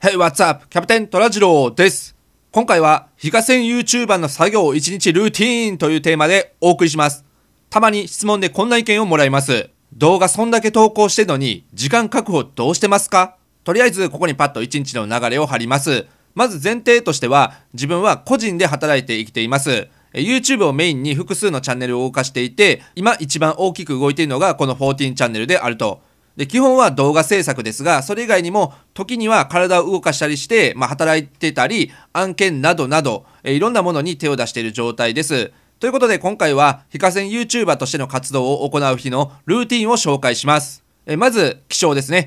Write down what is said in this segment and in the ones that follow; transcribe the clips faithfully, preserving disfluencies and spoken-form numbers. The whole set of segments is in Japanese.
Hey, what's up? キャプテントラジローです。今回は非課線 YouTuber の作業いちにちルーティーンというテーマでお送りします。たまに質問でこんな意見をもらいます。動画そんだけ投稿してるのに時間確保どうしてますか？とりあえずここにパッといちにちの流れを貼ります。まず前提としては、自分は個人で働いて生きています。YouTube をメインに複数のチャンネルを動かしていて、今一番大きく動いているのがこのじゅうよんチャンネルであると。で基本は動画制作ですが、それ以外にも時には体を動かしたりして、まあ、働いてたり案件などなど、えいろんなものに手を出している状態です。ということで今回は非課線 YouTuber としての活動を行う日のルーティンを紹介します。えまず起床ですね。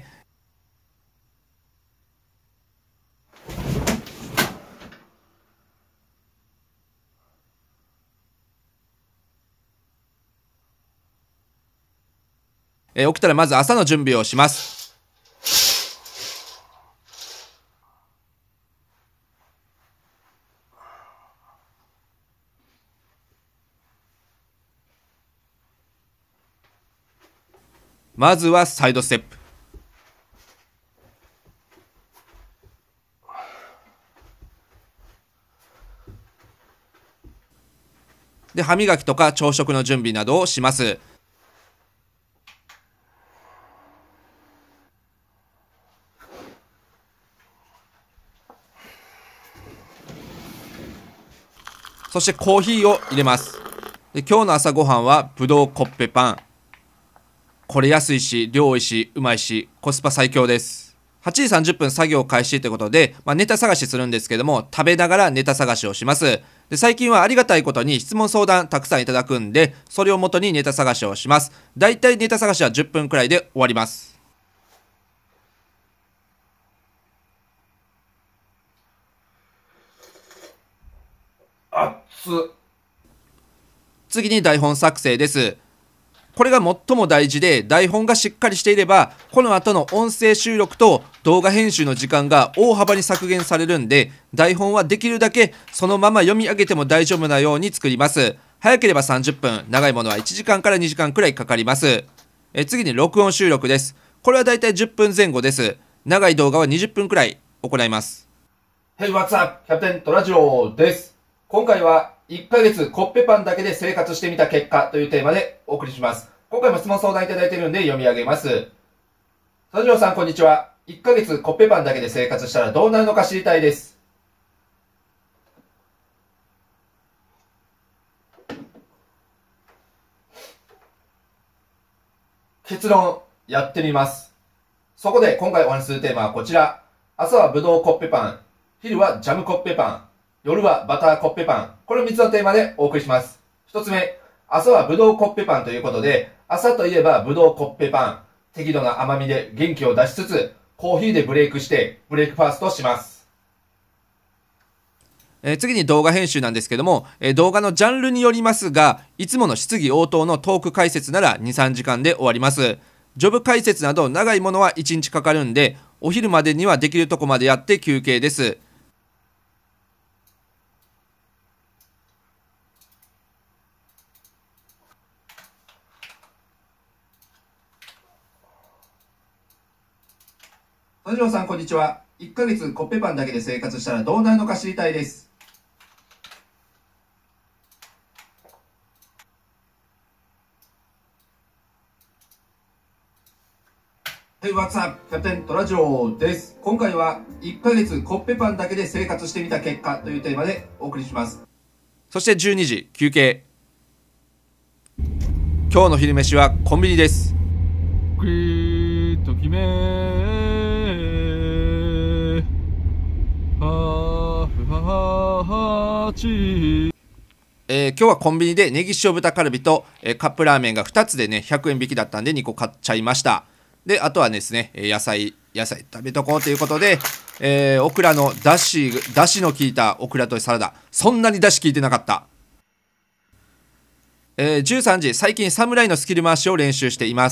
え起きたらまず朝の準備をします。まずはサイドステップ。で、歯磨きとか朝食の準備などをします。そしてコーヒーを入れます。で今日の朝ごはんはぶどうコッペパン。これ安いし、量多いし、うまいし、コスパ最強です。はちじさんじゅっぷん作業開始ということで、まあ、ネタ探しするんですけども、食べながらネタ探しをします。で最近はありがたいことに質問相談たくさんいただくんで、それをもとにネタ探しをします。だいたいネタ探しはじゅっぷんくらいで終わります。 あっつ。 次に台本作成です。これが最も大事で、台本がしっかりしていればこの後の音声収録と動画編集の時間が大幅に削減されるんで、台本はできるだけそのまま読み上げても大丈夫なように作ります。早ければさんじゅっぷん、長いものはいちじかんからにじかんくらいかかります。え次に録音収録です。これはだいたいじゅっぷんぜん後です。長い動画はにじゅっぷんくらい行います。 Hey, what's up? キャプテントラジローです。今回はいっかげつコッペパンだけで生活してみた結果というテーマでお送りします。今回も質問相談いただいているんで読み上げます。トラジローさんこんにちは。いっかげつコッペパンだけで生活したらどうなるのか知りたいです。結論、やってみます。そこで今回お話しするテーマはこちら。朝はぶどうコッペパン、昼はジャムコッペパン、夜はバターコッペパン。これをみっつのテーマでお送りします。ひとつめ、朝はぶどうコッペパンということで、朝といえばぶどうコッペパン。適度な甘みで元気を出しつつ、コーヒーでブレイクして、ブレイクファーストします。 えー次に動画編集なんですけども、えー動画のジャンルによりますが、いつもの質疑応答のトーク解説ならに、さんじかんで終わります。ジョブ解説など長いものはいちにちかかるんで、お昼までにはできるとこまでやって休憩です。 トラジローさんこんにちは。いっかげつコッペパンだけで生活したらどうなるのか知りたいです。Hey, what's up? キャプテントラジローです。今回はいっかげつコッペパンだけで生活してみた結果というテーマでお送りします。 そしてじゅうにじ休憩。今日の昼飯はコンビニです。 クリときめハーフハーチえー今日はコンビニでネギ塩豚カルビと、えーカップラーメンがふたつでねひゃくえん引きだったんでにこ買っちゃいました。であとはですね、えー野菜野菜食べとこうということで、えーオクラのだしだしの効いたオクラとサラダ。そんなにだし効いてなかった。えーじゅうさんじ最近侍のスキル回しを練習しています。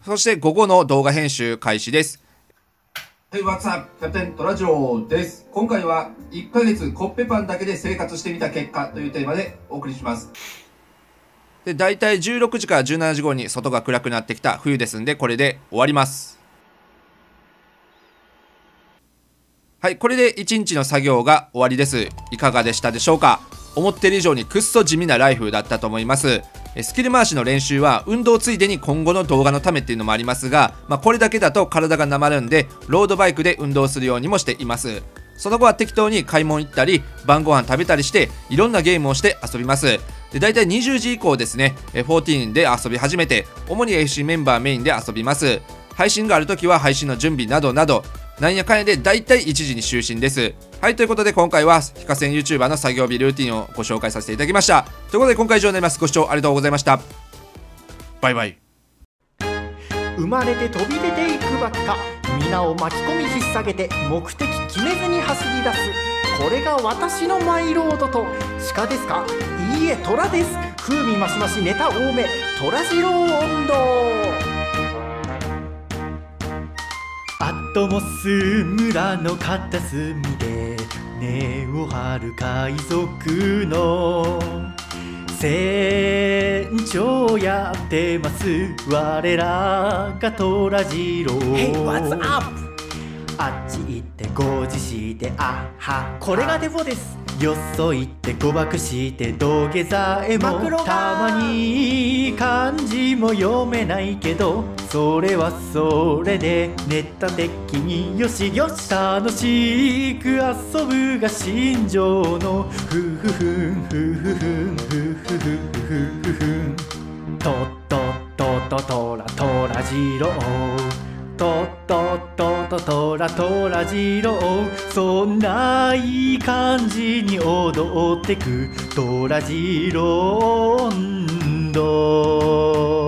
そして午後の動画編集開始です。 はい、What's up? キャプテントラジローです。今回はいっかげつコッペパンだけで生活してみた結果というテーマでお送りします。 で、大体じゅうろくじからじゅうしちじ頃に外が暗くなってきた冬ですんで、これで終わります。はい、これでいちにちの作業が終わりです。いかがでしたでしょうか。思ってる以上にくっそ地味なライフだったと思います。スキル回しの練習は運動ついでに今後の動画のためっていうのもありますが、まあ、これだけだと体がなまるんで、ロードバイクで運動するようにもしています。その後は適当に買い物行ったり晩ご飯食べたりしていろんなゲームをして遊びます。で、大体にじゅうじ以降ですね、じゅうよんで遊び始めて、主に エフシー メンバーメインで遊びます。配信があるときは配信の準備などなど、なんやかんやで大体いちじに就寝です。はい、ということで今回は非課線 YouTuber の作業日ルーティンをご紹介させていただきました。ということで今回以上になります。ご視聴ありがとうございました。バイバイ。 生まれて飛び出ていくばっか、皆を巻き込み引っ提げて目的決めずに走り出す、これが私のマイロードと。鹿ですか？いいえ、虎です。風味増し増しネタ多め、虎次郎音頭。アトモス村の片隅で根を張る海賊の船長やってます。我らが虎次郎。Hey, what's up? あっち行ってご自してあは、これがデフォです。よそ行って誤爆して土下座へも、たまに漢字も読めないけど、それはそれでネタ的によしよし、楽しく遊ぶが心情のふふふんふふふんふふふふふん。とっとっとっととらとらじろう、とっとっとっととらとらじろう、そんないい感じに踊ってくとらじろんど。